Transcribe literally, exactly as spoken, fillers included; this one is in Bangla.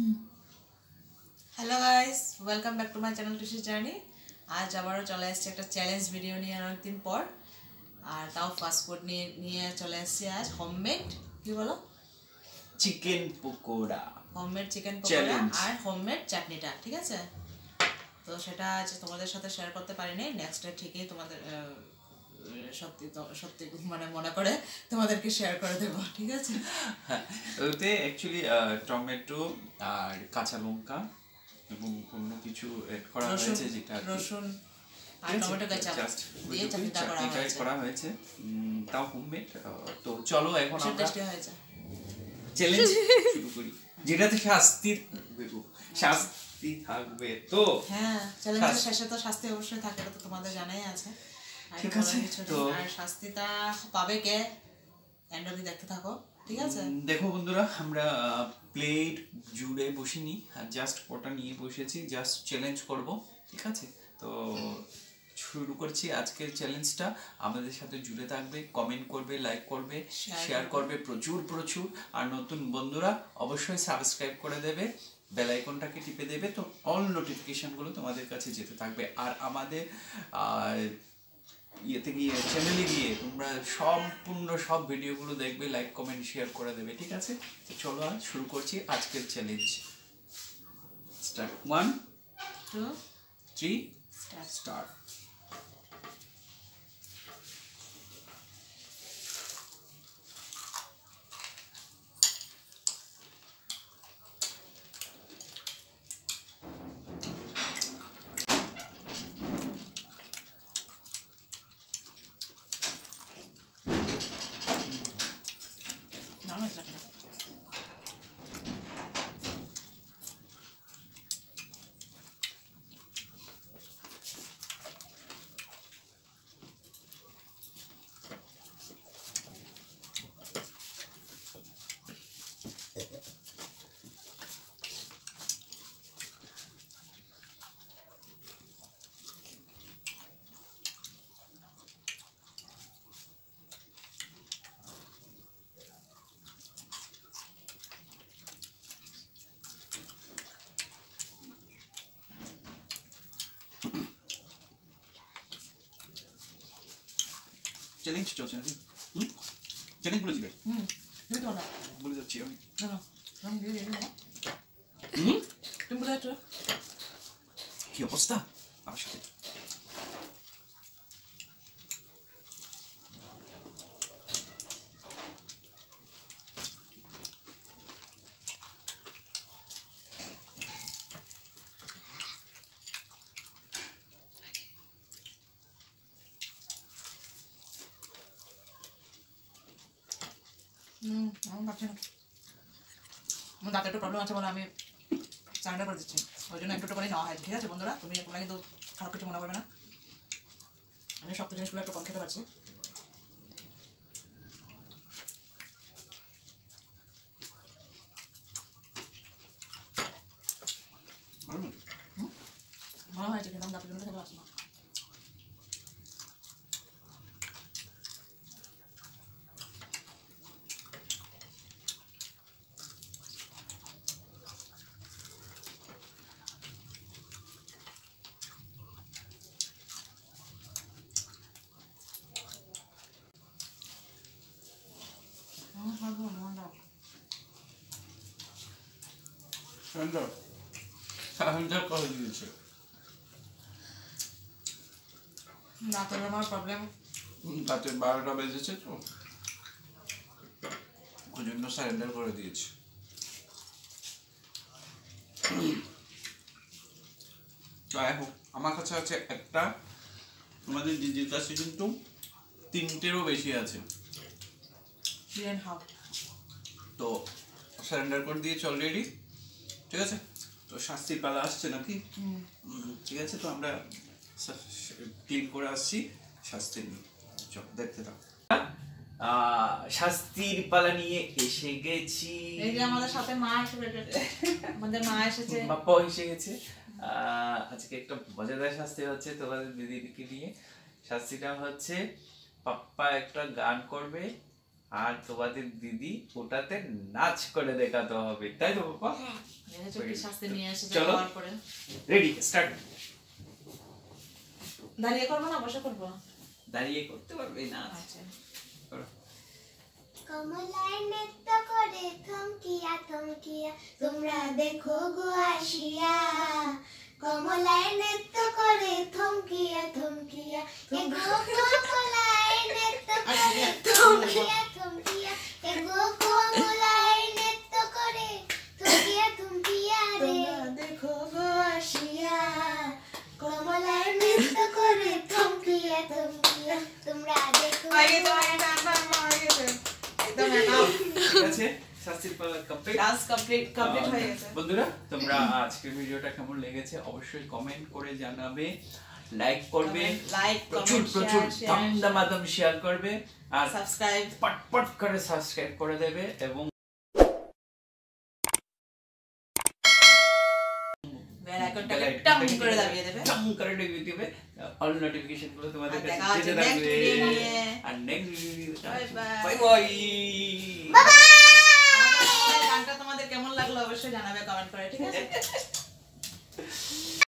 Hello guys, welcome back to my channel Tusi journey. আজ আবারও চলে আসছে একটা চ্যালেঞ্জ ভিডিও নিয়ে অনেকদিন পর, আর তাও ফাস্ট ফুড নিয়ে নিয়ে চলে আসছি আজ হোমমেড কি বলো chicken pakora, homemade chicken pakora আর হোমমেড চাটনিটা, ঠিক আছে? তো সেটা আজ তোমাদের সাথে শেয়ার করতে পারিনি, নেক্সট ডে ঠিকই তোমাদের আহ, সত্যি তো- সত্যি মানে মনে করে তোমাদেরকে শেয়ার করে দেবো, ঠিক আছে? ওতে অ্যাকচুয়ালি টমেটো আর কাঁচা লঙ্কা এবং অন্য কিছু অ্যাড করা রসুন হয়েছে, যেটা আর কি। রসুন আর টমেটো কাঁচা জাস্ট দিয়ে চাটনিটা করা চাটনিটাই হয়েছে, করা হয়েছে, উম, তাও হোমমেড। তো চলো এখন ভীষণ আমরা টেস্টি হয়েছে। চ্যালেঞ্জ শুরু করি, যেটাতে শাস্তি থাকবে গো, শাস্তি থাকবে তো। হ্যাঁ, চ্যালেঞ্জের শেষে তো শাস্তি অবশ্যই থাকে, এটা তো তোমাদের জানাই আছে। আর ঠিক বলার আছে, কিছু নেই। তো আর শাস্তিটা পাবে কে, এন্ড অবধি দেখতে থাকো, ঠিক আছে? উম, দেখো বন্ধুরা, আমরা প্লেট জুড়ে বসিনি, জাস্ট কটা নিয়ে বসেছি, জাস্ট চ্যালেঞ্জ করব, ঠিক আছে? তো শুরু করছি আজকের চ্যালেঞ্জটা। আমাদের সাথে জুড়ে থাকবে, কমেন্ট করবে, লাইক করবে, Share শেয়ার করবে। করবে প্রচুর প্রচুর। আর নতুন বন্ধুরা অবশ্যই সাবস্ক্রাইব করে দেবে, বেল আইকনটাকে টিপে দেবে, তো অল নোটিফিকেশনগুলো তোমাদের কাছে যেতে থাকবে। আর আমাদের আর ইয়েতে গিয়ে চ্যানেলে গিয়ে তোমরা সম্পূর্ণ সব ভিডিওগুলো দেখবে, লাইক কমেন্ট শেয়ার করে দেবে, ঠিক আছে? তো চলো আজ শুরু করছি আজকের challenge. Start, one two three start. Start. নাও না এটা। চ্যালেঞ্জ চলছে নাকি? হুম, চ্যালেঞ্জ বলেছিলে? হুম, তুমি তো না। বলে যাচ্ছি আমি। না না, আমি দিয়ে দিই না। হুম, তুমি বলে যাচ্ছ। কি অবস্থা আমার সাথে? হুম, আমি পাচ্ছি না। আমার দাঁতে একটু প্রবলেম আছে বলে আমি সারেন্ডার করে দিচ্ছি, ওই জন্য একটু করে নেওয়া হয়, ঠিক আছে বন্ধুরা? তুমি তোমরা কিন্তু খারাপ কিছু মনে করবে না, আমি শক্ত জিনিসগুলো একটু কম খেতে পারছি। ভালো হয়েছে, কিন্তু আমি দাঁতের জন্য খেতে পারছি না। আমার সব মন দাও। সারেন্ডার সারেন্ডার করে দিয়েছে। দাঁতের আমার প্রবলেম। রাতে বারোটা বেজেছে, তো ওই জন্য সারেন্ডার করে দিয়েছে। যাই হোক, আমার কাছে আছে একটা, তোমাদের দিদির কাছে কিন্তু তিনটেরও বেশি আছে, থ্রি অ্যান্ড হাফ। তো সারেন্ডার করে দিয়েছে অলরেডি, ঠিক আছে? তো শাস্তির পালা আসছে নাকি? হুম, হুম, ঠিক আছে, তো আমরা ক্লিন করে আসছি শাস্তি নিয়ে, চল দেখতে থাক। শাস্তির পালা নিয়ে এসে গেছি। এই যে আমাদের সাথে মা এসে আমাদের মা এসেছে। বাপ্পা এসে গেছে। আহ, আজকে একটা মজাদার শাস্তি হচ্ছে তোমাদের দিদিকে নিয়ে। শাস্তিটা হচ্ছে, পাপ্পা একটা গান করবে, আর তোমাদের দিদি ওটাতে নাচ করে দেখাতে হবে, তাই তো বাবা? দেখেছো কি শাস্তি নিয়ে এসেছে চলো খাওয়ার পরে। Ready start. দাঁড়িয়ে করবো না বসে করবো? দাঁড়িয়ে করতে পারবে না? আচ্ছা করো। কমলায় নৃত্য করে থমকিয়া থমকিয়া তোমরা দেখো গো আসিয়া, কমলায় নৃত্য করে থমকিয়া থমকিয়া এ গো কমলায় নৃত্য করে থমকিয়া থমকিয়া এ গো কমলায় নৃত্য করে থমকিয়া থমকিয়া রে দেখো গো আসিয়া, কমলায় নৃত্য করে থমকিয়া থমকিয়া তোমরা দেখো। আগে তো আগে গান গান হয়ে গেছে একদম এনাফ। ঠিক আছে, শাস্তির পালা কমপ্লিট। ডান্স কমপ্লিট কমপ্লিট হয়ে গেছে। বন্ধুরা তোমরা আজকের ভিডিওটা কেমন লেগেছে অবশ্যই কমেন্ট করে জানাবে, লাইক করবে, লাইক প্রচুর প্রচুর দামাদাম শেয়ার করবে আর সাবস্ক্রাইব পটপট করে সাবস্ক্রাইব করে দেবে এবং বেল আইকনটাকে টাং করে দাবিয়ে দেবে। টাং করে দাবিয়ে দেবে, অল নোটিফিকেশন গুলো তোমাদের আর কাছে দেখা হচ্ছে যেতে next থাকবে। video নিয়ে। আর next video Bye bye. Bye bye. আমাদের গানটা তোমাদের কেমন লাগলো অবশ্যই জানাবে কমেন্ট করে, ঠিক আছে?